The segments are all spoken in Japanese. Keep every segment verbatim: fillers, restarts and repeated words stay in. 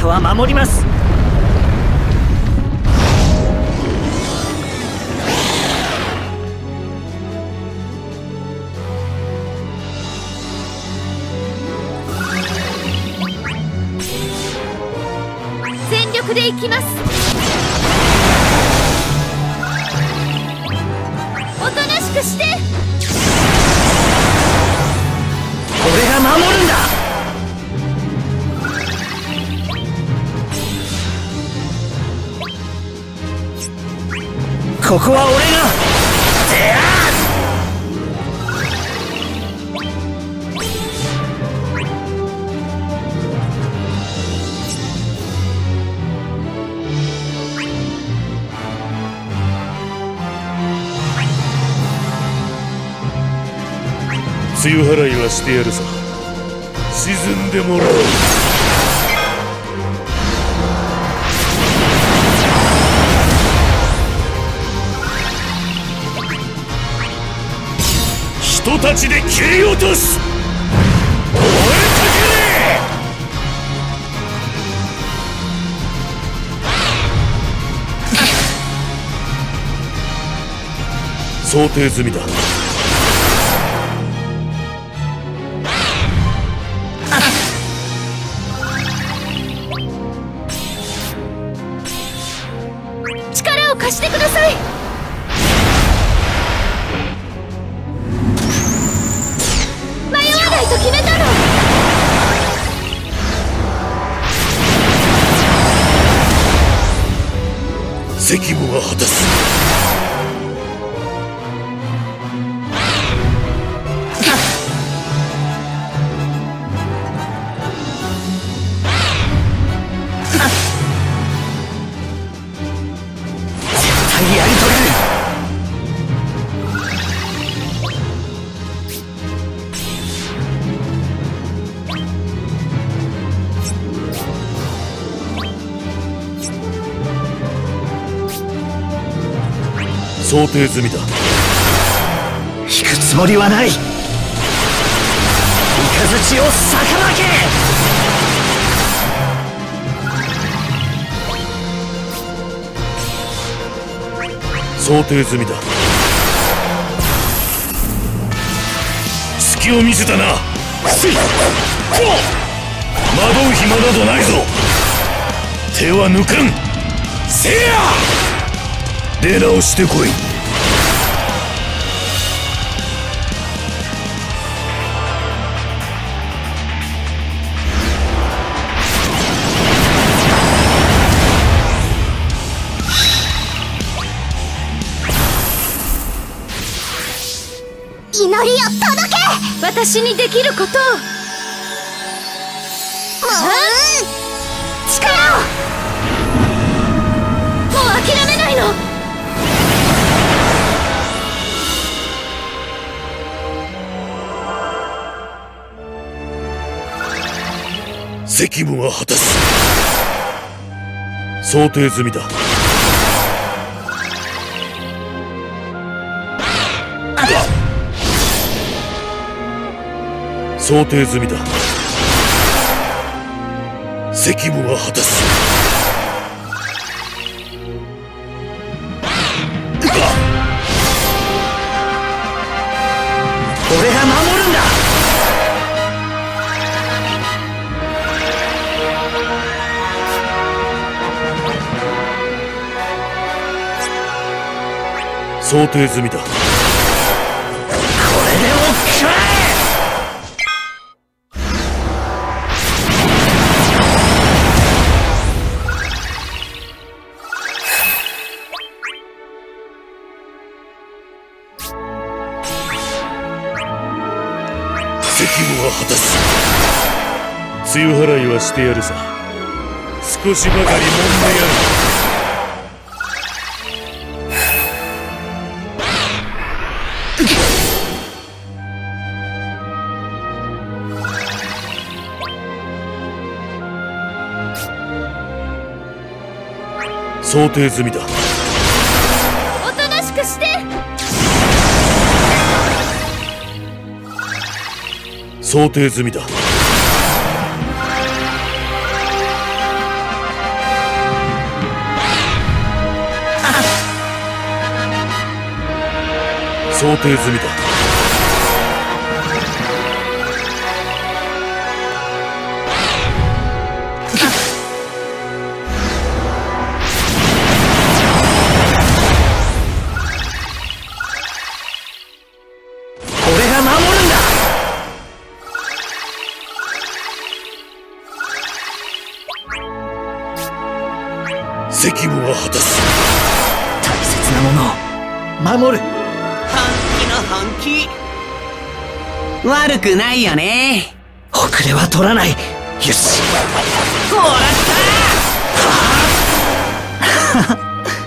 たは守ります。 全力で行きます。おとなしくして。 俺が守るんだ。ここは俺が。てや梅雨払いはしてやるさ。沈んでもらおう。人たちで切り落とす。燃えたけれ。想定済みだ。 貸してください。迷わないと決めたの。 責務は果たす。 やり遂げる。 想定済みだ。 引くつもりはない。雷を逆らけ。 想定済みだ。隙を見せたな。せい。惑う暇などないぞ。手は抜かん。せや。出直してこい。 祈りを届け。私にできることを。もう力を。もう諦めないの。 責務は果たす。想定済みだ。想定済みだ。責務は果たす。 俺が守るんだ。 想定済みだ。 これでも食らえ。 責務は果たす。梅雨払いはしてやるさ。少しばかり揉んでやる。想定済みだ。 おとなしくして。 想定済みだ。 想定済みだ。 俺が守るんだ。 責務は果たす。 大切なものを守る。 本気の本気。悪くないよね。 遅れは取らない。よし、 もらった。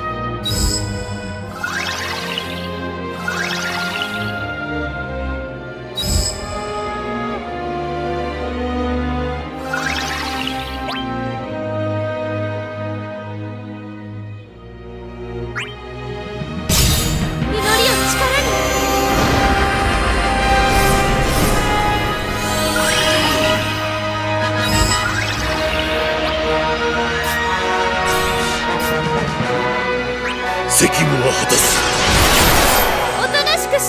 責務は果たす。 おとなしくして。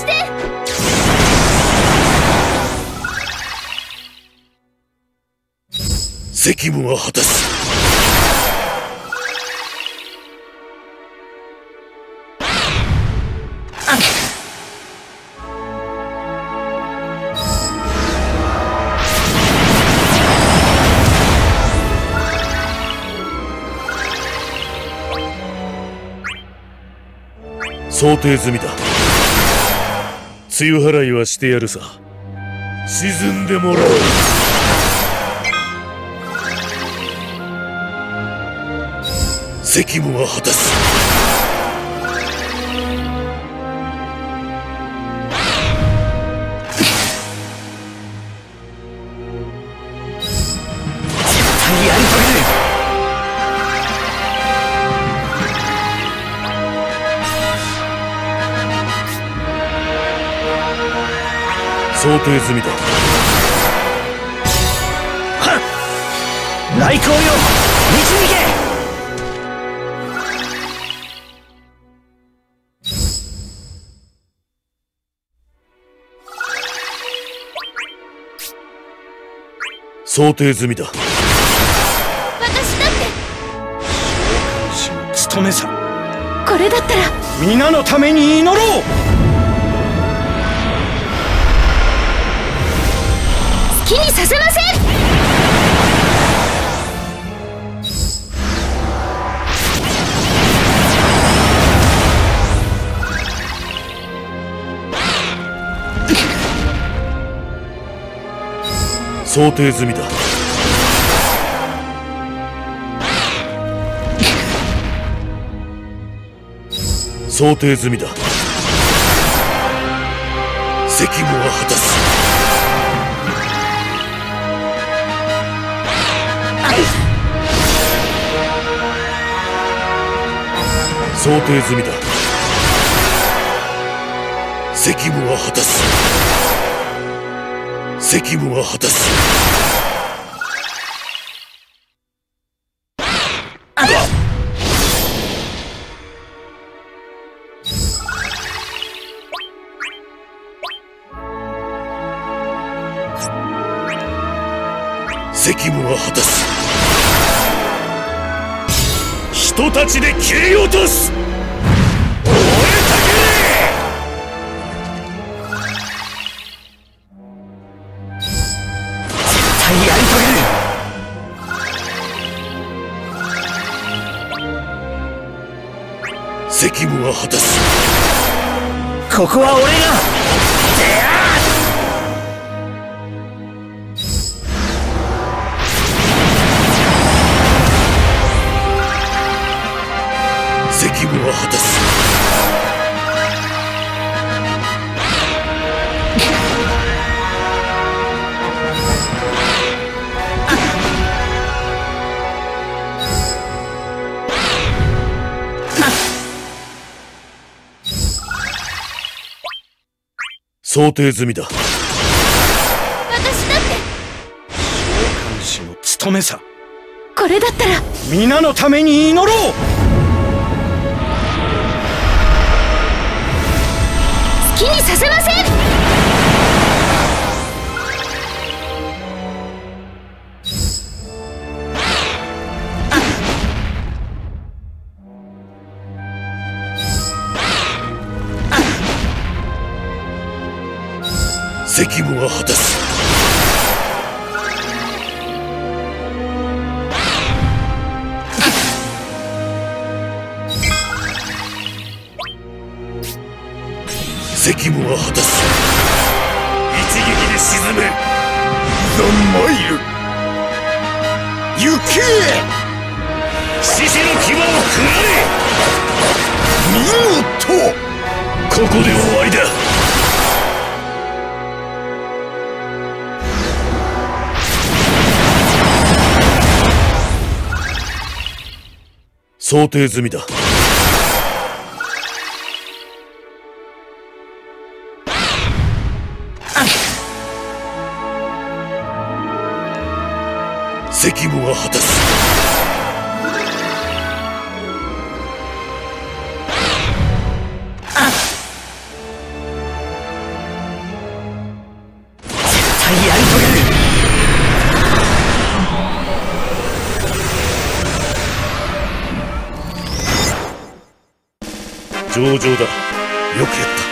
責務は果たす。想定済みだ。梅雨払いはしてやるさ。沈んでもらう。責務は果たす。 絶対やり遂げる。 想定済みだ。 来光よ、導け。 想定済みだ。 私だって。 主の務めさ。 これだったら皆のために祈ろう。 好きにさせません。 想定済みだ。想定済みだ。責務は果たす。想定済みだ。責務は果たす。責務は果たす。責務は果たす。人たちで切り落とす。燃えたけれ。 絶対やり遂げる。 責務は果たす。 ここは俺が。 責務は果たす。想定済みだ。 私だって。 看守の務めさ。 これだったら皆のために祈ろう。 好きにさせません。 責務は果たす。責務は果たす。一撃で沈め。ザ・マイル行け。獅子の牙を食られ。見事。ここで終わりだ。想定済みだ。責務は果たす。 絶対やり遂げる。 上々だ。よくやった。